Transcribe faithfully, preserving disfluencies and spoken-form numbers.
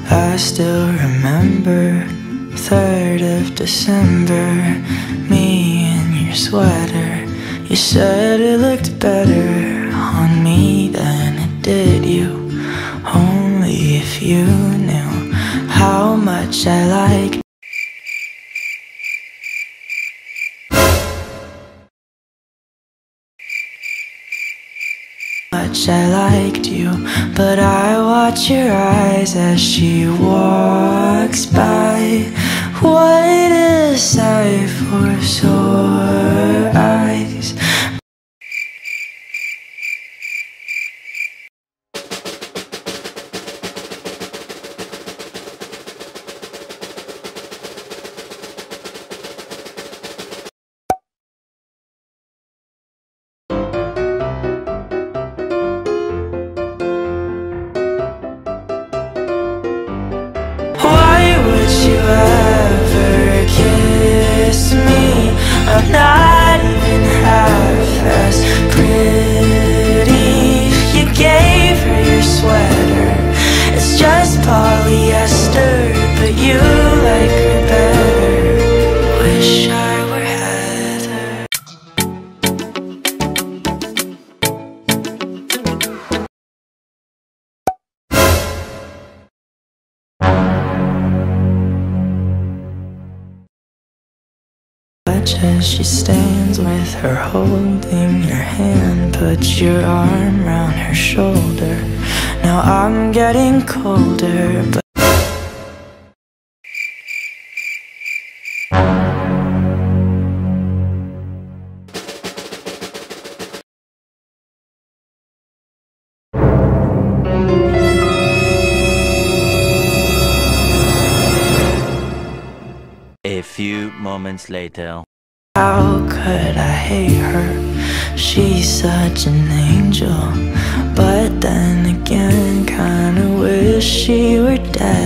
I still remember third of December, me in your sweater. You said it looked better on me than it did you. Only if you knew how much I liked much I liked you. But I watch your eyes as she walks by. What a sight for sore eyes. You ever kiss me? I'm not even half as pretty. You gave her your sweater, it's just polyester, but you like her better. Wish I were Heather. As she stands with her holding your hand, put your arm round her shoulder. Now I'm getting colder, but a few moments later. How could I hate her? She's such an angel, but then again, kinda wish she were dead.